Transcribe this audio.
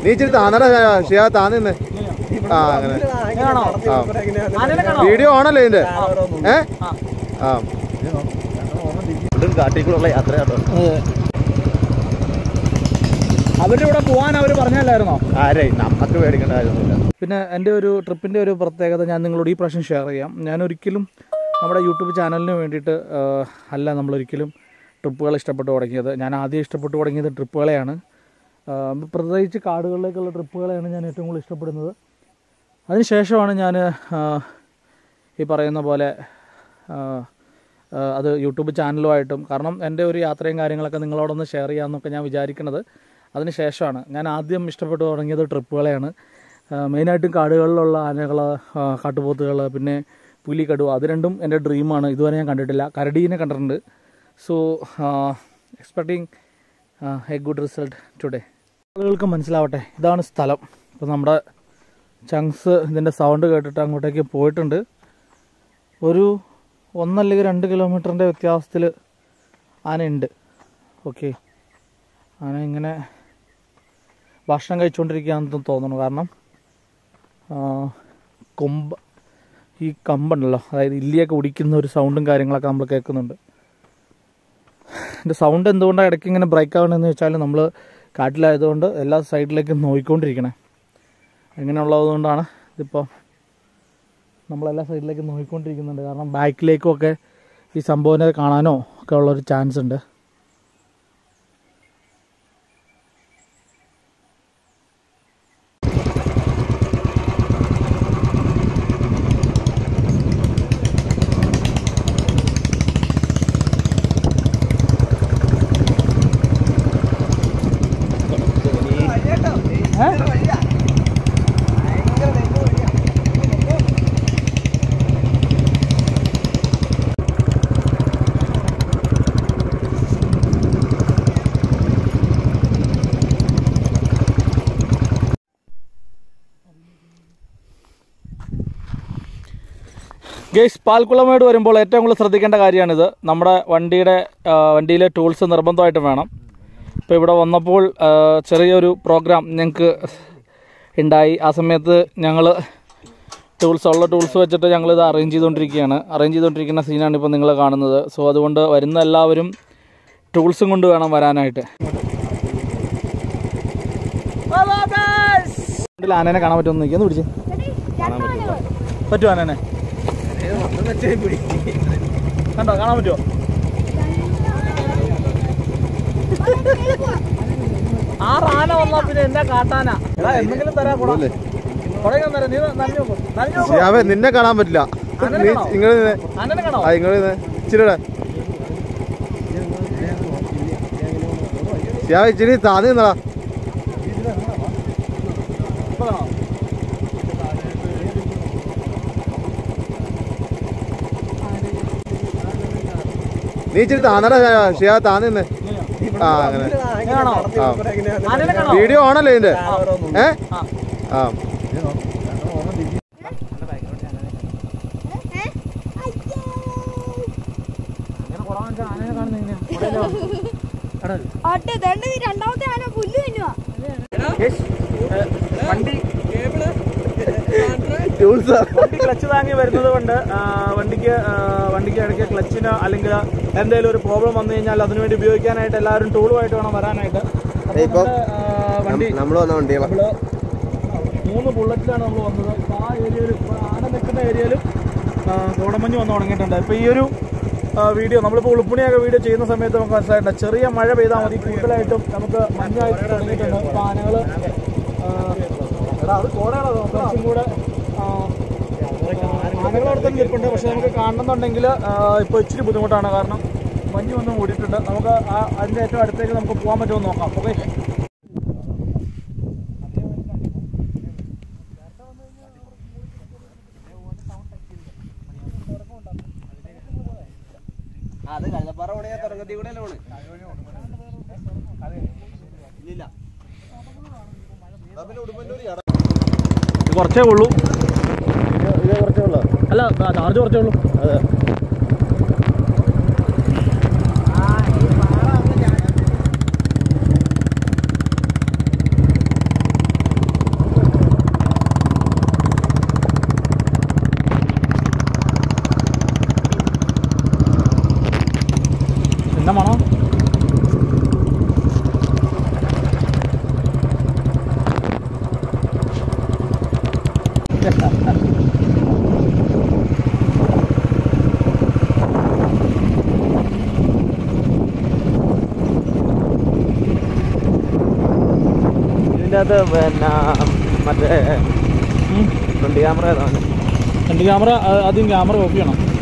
നീ ഇച്ചിരി താന്നടാ ഷിയാ താന്ന്. ആ അങ്ങനെ വീഡിയോ ആണല്ലോ ഇതിന്റെ. ആ കാട്ടിക്കൂടുള്ള യാത്രയാട്ടോ. അവരുടെ കൂടെ പോകാൻ അവർ പറഞ്ഞല്ലായിരുന്നോ? ആരേ നമുക്ക് പേടിക്കേണ്ട കാര്യമൊന്നുമില്ല. പിന്നെ എൻ്റെ ഒരു ട്രിപ്പിൻ്റെ ഒരു പ്രത്യേകത ഞാൻ നിങ്ങളോട് ഈ പ്രാവശ്യം ഷെയർ ചെയ്യാം. ഞാനൊരിക്കലും നമ്മുടെ യൂട്യൂബ് ചാനലിന് വേണ്ടിയിട്ട് അല്ല നമ്മളൊരിക്കലും ട്രിപ്പുകൾ ഇഷ്ടപ്പെട്ട് തുടങ്ങിയത്. ഞാൻ ആദ്യം ഇഷ്ടപ്പെട്ട് തുടങ്ങിയത് ട്രിപ്പുകളെയാണ്. പ്രത്യേകിച്ച് കാടുകളിലേക്കുള്ള ട്രിപ്പുകളെയാണ് ഞാൻ ഏറ്റവും കൂടുതൽ ഇഷ്ടപ്പെടുന്നത്. അതിനുശേഷമാണ് ഞാൻ ഈ പറയുന്ന പോലെ അത് യൂട്യൂബ് ചാനലുമായിട്ടും, കാരണം എൻ്റെ ഒരു യാത്രയും കാര്യങ്ങളൊക്കെ നിങ്ങളോടൊന്ന് ഷെയർ ചെയ്യാമെന്നൊക്കെ ഞാൻ വിചാരിക്കുന്നത് അതിന് ശേഷമാണ്. ഞാൻ ആദ്യം ഇഷ്ടപ്പെട്ടു തുടങ്ങിയത് ട്രിപ്പുകളെയാണ്. മെയിനായിട്ടും കാടുകളിലുള്ള ആനകൾ, കാട്ടുപോത്തുകൾ, പിന്നെ പുലി, കടുവ, അത് രണ്ടും എൻ്റെ ഡ്രീമാണ്. ഇതുവരെ ഞാൻ കണ്ടിട്ടില്ല. കരടീനെ കണ്ടിട്ടുണ്ട്. So expecting a good result today. ആളുകൾക്ക് മനസ്സിലാവട്ടെ, ഇതാണ് സ്ഥലം. ഇപ്പോൾ നമ്മുടെ ചങ്സ് ഇതിൻ്റെ സൗണ്ട് കേട്ടിട്ട് അങ്ങോട്ടേക്ക് പോയിട്ടുണ്ട്. ഒരു 1 അല്ലെങ്കിൽ 2 കിലോമീറ്ററിൻ്റെ വ്യത്യാസത്തിൽ ആനയുണ്ട്. ഓക്കെ, ആന ഇങ്ങനെ ഭക്ഷണം കഴിച്ചുകൊണ്ടിരിക്കുകയാണെന്ന് തോന്നുന്നു. കാരണം ഈ കമ്പുണ്ടല്ലോ, അതായത് ഇല്ലിയൊക്കെ ഒടിക്കുന്ന ഒരു സൗണ്ടും കാര്യങ്ങളൊക്കെ നമ്മൾ കേൾക്കുന്നുണ്ട്. ഇതിൻ്റെ സൗണ്ട് എന്തുകൊണ്ടാണ് ഇടയ്ക്ക് ഇങ്ങനെ ബ്രേക്ക് ആവണമെന്ന് വെച്ചാൽ നമ്മൾ കാട്ടിലായതുകൊണ്ട് എല്ലാ സൈഡിലേക്കും നോക്കിക്കൊണ്ടിരിക്കണേ. എങ്ങനെയുള്ളതുകൊണ്ടാണ് ഇതിപ്പോൾ നമ്മളെല്ലാ സൈഡിലേക്കും നോക്കിക്കൊണ്ടിരിക്കുന്നുണ്ട്. കാരണം ബാക്കിലേക്കും ഒക്കെ ഈ സംഭവനെ കാണാനോ ഒക്കെ ഉള്ളൊരു ചാൻസ് ഉണ്ട്. ഗൈസ്, പാൽക്കുളമേട് വരുമ്പോൾ ഏറ്റവും കൂടുതൽ ശ്രദ്ധിക്കേണ്ട കാര്യമാണിത്. നമ്മുടെ വണ്ടിയിലെ ടൂൾസ് നിർബന്ധമായിട്ടും വേണം. ഇപ്പോൾ ഇവിടെ വന്നപ്പോൾ ചെറിയൊരു പ്രോഗ്രാം ഞങ്ങൾക്ക് ഉണ്ടായി. ആ സമയത്ത് ഞങ്ങൾ ഉള്ള ടൂൾസ് വെച്ചിട്ട് ഞങ്ങളിത് അറേഞ്ച് ചെയ്തുകൊണ്ടിരിക്കുന്ന സീനാണ് ഇപ്പോൾ നിങ്ങൾ കാണുന്നത്. സോ അതുകൊണ്ട് വരുന്ന എല്ലാവരും ടൂൾസും കൊണ്ട് വേണം വരാനായിട്ട്. ആനേനെ കാണാൻ പറ്റുമോ? നിൽക്കുന്നു പിടിച്ച് പറ്റുമോ? ആനേനെ കണ്ടോ? കാണാൻ പറ്റുമോ? ആ ആന വന്നാ പിന്നെ എന്താ കാട്ടാന? എന്തെങ്കിലും തരാൻ കൂടാ. നിന്നെ കാണാൻ പറ്റില്ല. ഇച്ചിരി താന്ന് നിന്നടാ. നീ ഇച്ചിരി താന്നടാ ഷിയാ, താന്ന് നിന്ന്. ആ അങ്ങനെ വീഡിയോ ആണല്ലോ ഇതിന്റെ. ആ വണ്ടി ക്ലച്ച് താങ്ങി വരുന്നത് കൊണ്ട് വണ്ടിക്ക് ഇടയ്ക്ക് ക്ലച്ചിന് അല്ലെങ്കിൽ എന്തെങ്കിലും ഒരു പ്രോബ്ലം വന്നു കഴിഞ്ഞാൽ അതിനുവേണ്ടി ഉപയോഗിക്കാനായിട്ട് എല്ലാവരും ടൂളുമായിട്ട് വേണം വരാനായിട്ട്. വണ്ടി 3 ബുള്ളറ്റിലാണ് നമ്മൾ വന്നത്. ഇപ്പോൾ ആ ഏരിയയിൽ, ആന നിൽക്കുന്ന ഏരിയയിലും കോടമഞ്ഞ് വന്ന് തുടങ്ങിയിട്ടുണ്ട്. ഇപ്പോൾ ഈ ഒരു വീഡിയോ നമ്മളിപ്പോൾ ഉളുപ്പുണിയൊക്കെ വീഡിയോ ചെയ്യുന്ന സമയത്ത് നമുക്ക് മനസ്സിലായിട്ടുണ്ട്, ചെറിയ മഴ പെയ്താൽ മതി, കൂടുതലായിട്ടും നമുക്ക് മഞ്ഞായിട്ട് തുടങ്ങിയിട്ടുണ്ട്. അപ്പോൾ ആനകൾ അത് കോടകളോ കുറച്ചും കൂടെ ആനകളോടത്തും നിൽപ്പുണ്ട്. പക്ഷെ നമുക്ക് കാണണമെന്നുണ്ടെങ്കിൽ ഇപ്പോൾ ഇച്ചിരി ബുദ്ധിമുട്ടാണ്. കാരണം മഞ്ഞ് വന്ന് മൂടിയിട്ടുണ്ട്. നമുക്ക് അതിൻ്റെ ഏറ്റവും അടുത്തേക്ക് നമുക്ക് പോകാൻ പറ്റുമോ നോക്കാം. ഓക്കെ, അത് കള്ളപ്പാറ കൂടെ തുറങ്കത്തി കൂടെ കുറച്ചേ ഉള്ളൂ. അല്ല, ചാർജ് കുറച്ചേ ഉള്ളൂ. അതെ, ഇതിൻ്റെ അകത്ത് പിന്നെ മറ്റേ ഫ്രണ്ട് ക്യാമറ ഏതാണ്? ഫ്രണ്ട് ക്യാമറ ആദ്യം ക്യാമറ ഓഫ് ചെയ്യണം.